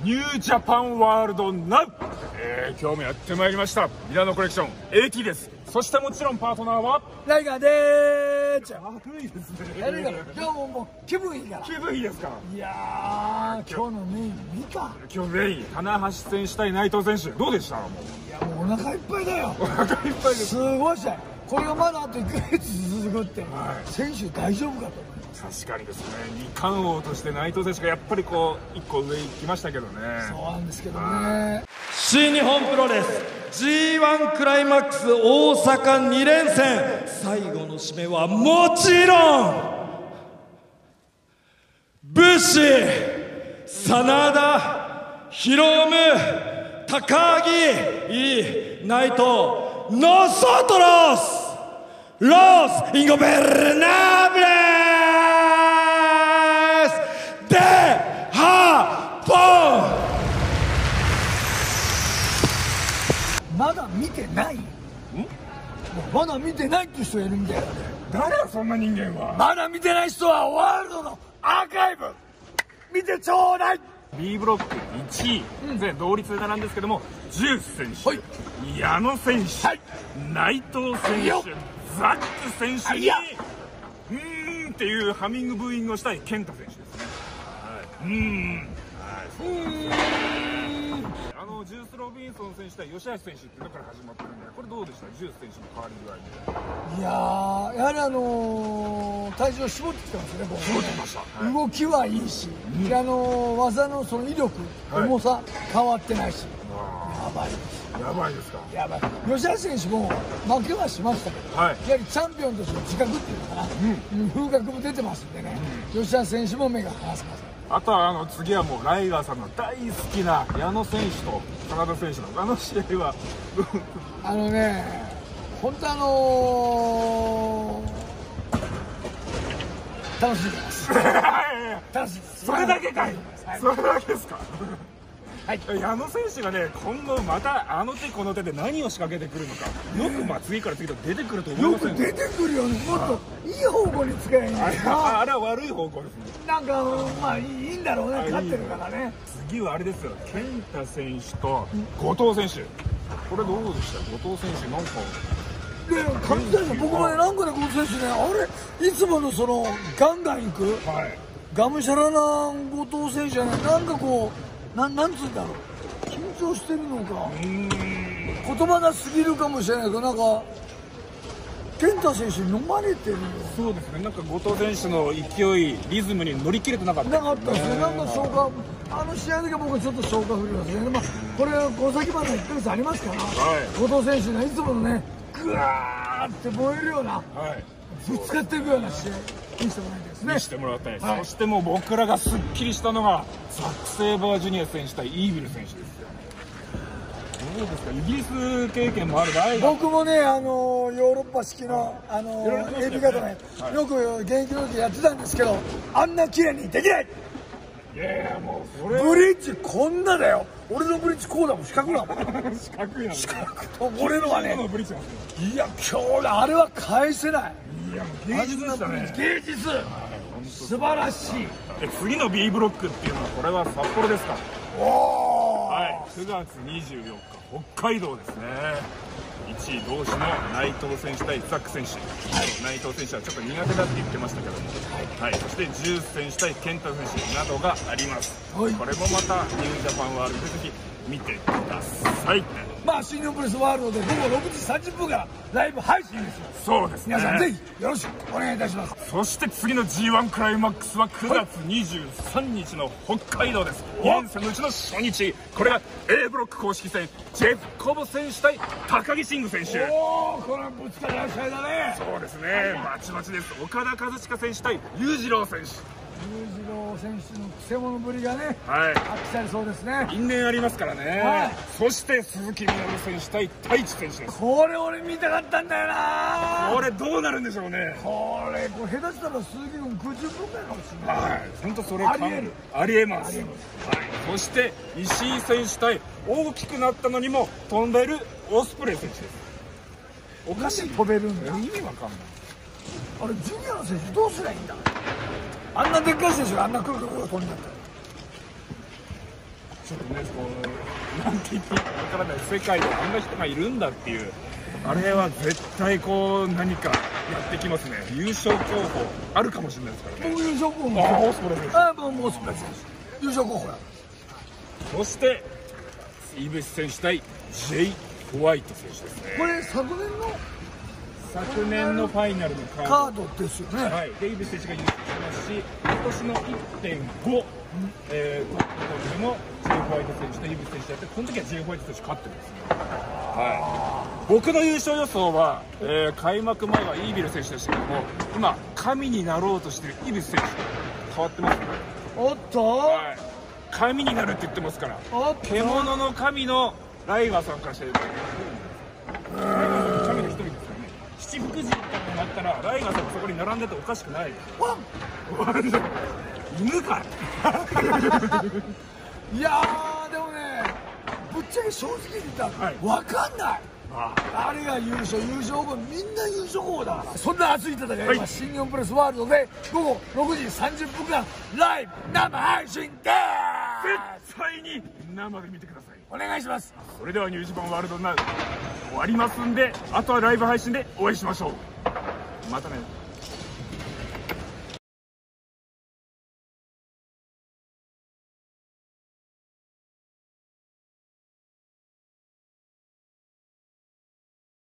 ニュージャパンワールドナウ、今日もやってまいりましたミラノコレクション AT です。そしてもちろんパートナーはライガーでーす。 悪いですね。 やるから今日も気分いいから。 気分いいですか。 いやー、今日のメイン見た。 今日メイン棚橋選手対内藤選手どうでした？もういやもうお腹いっぱいだよ。 お腹いっぱいです。 すごい試合。これがまだあと1ヶ月続くって、選手大丈夫かと思います。 確かにですね、二冠王として内藤選手がやっぱりこう1個上行きましたけどね。 そうなんですけどね。 新日本プロレス G1 クライマックス大阪2連戦、最後の締めはもちろん武士真田ヒロム高木内藤ノソトロスロスインゴベルナブレスデハポン。 まだ見てない？まだ見てないっていう人いるみたいだね。 誰だそんな人間は。 まだ見てない人はワールドのアーカイブ見てちょうだい。 B ブロック1位、で同率で並んですけども、ジュース選手、 はい、 矢野選手、 はい、 内藤選手、ザック選手にっていうハミングブーイングをしたい健太選手ですね。ジュース・ロビンソン選手対吉橋選手っていうのから始まってるんで、これどうでした？ジュース選手の変わり具合みたいな。 いやー、やはり体重を絞ってきてますね。 絞ってました、はい、 動きはいいし、技のその威力、重さ変わってないし、やばいです。 やばいですか。 やばい。吉橋選手も負けはしましたけど、やはりチャンピオンとしての自覚っていうのかな、風格も出てますんでね、吉橋選手も目が離せません。 あとは次はもうライガーさんの大好きな矢野選手と真田選手のあの試合は本当楽しんでます楽しいです。 それだけかい、それだけですか。 はい、 矢野選手がね、今後またあの手この手で何を仕掛けてくるのか、よく次から次と出てくると思いませんか？ よく出てくるよね。もっといい方向に使えばいいんだよな。 あれは悪い方向ですね。 なんかまあいいんだろうね、勝ってるからね。 次はあれですよ、健太選手と後藤選手、これどうでした？後藤選手なんか感じたよ。僕もね、なんかね、後藤選手ね、あれいつものそのガンガンいく、がむしゃらな後藤選手はね、なんかこうなんつうんだろう、緊張してるのか、言葉が過ぎるかもしれないけど、なんか健太選手に飲まれてるよ。 そうですね、なんか後藤選手の勢いリズムに乗り切れてなかったですね。なんか消化、試合だけ僕ちょっと消化不良ですね。まあこれこの先まで1ヶ月ありますから、後藤選手のいつものね、グワーって燃えるような、ぶつかっていくような試合見せてもらいたいですね。 見せてもらいたいです。そしてもう僕らがすっきりしたのがザック・セイバージュニア選手対イービル選手ですよ。どうですか、イギリス経験もあるライガー。 僕もね、ヨーロッパ式のエビ型ね、よく現役の時やってたんですけど、あんな綺麗にできない。 いやいや、もうそれブリッジこんなだよ。俺のブリッジこうだもん、四角だもん。 四角いな。 四角と俺のはね、いや今日あれは返せない。 いや芸術でしたね。 芸術、素晴らしい。 次の B ブロックっていうのはこれは札幌ですか？9月24日北海道ですね。1位同士の内藤選手対ザック選手、内藤選手はちょっと苦手だって言ってましたけども、そしてジュース選手対健太選手などがあります。これもまたニュージャパンワールドでぜひ見てください。 まあ新日本プロレスワールドで午後6時30分からライブ配信ですよ。 そうですね。 皆さんぜひよろしくお願いいたします。 そして次の G1 クライマックスは9月23日の北海道です。2連戦のうちの初日、これが A ブロック公式戦、ジェフ・コブ選手対高木慎吾選手。 おお、これはぶつかり合う試合だね。 そうですね、バチバチです。岡田和親選手対裕次郎選手。 裕次郎選手のくせ者ぶりがね、発揮されそうですね。 因縁ありますからね。そして鈴木みのる選手対太一選手です。 これ俺見たかったんだよな。 これどうなるんでしょうね。 これ下手したら鈴木君空中分解かもしれない。 本当それありえます。そして石井選手対大きくなったのにも飛んでいるオスプレイ選手です。 おかしい、飛べるんだよ。 意味わかんない。 あれジュニアの選手どうすりゃいいんだ。あんなでっかい選手があんなくるくる飛んじゃった。 ちょっとね、なんて言っていいかわからない、世界であんな人がいるんだっていう、あれは絶対何かやってきますね。優勝候補あるかもしれないですからね。 僕優勝候補もうスポレ選手。 もうスポレ選手優勝候補や。 そしてイブス選手対ジェイ・ホワイト選手ですね。 これ昨年のファイナルのカードですよね。 はい、でイブス選手が優勝しますし、今年の 1.5、トップでもジェイ・ホワイト選手とイブス選手やって、この時はジェイ・ホワイト選手勝ってるんですね。はい、僕の優勝予想は、開幕前はイービル選手でしたけども、今神になろうとしているイブス選手変わってますね。 おっと、 はい、神になるって言ってますから、獣の神のライガーさんからしてると神の一人ですからね。七福神とかになったらライガーさんがそこに並んでておかしくない。犬かいやー、でもね、ぶっちゃけ正直に言ったら分かんない。あれが優勝後みんな優勝候補だから。そんな熱い戦いが新日本プロレスワールドで午後6時30分間ライブ生配信でーす。絶対に生で見てください。 お願いします。 それではニュージャパンワールドナウ終わりますんで、あとはライブ配信でお会いしましょう。またね。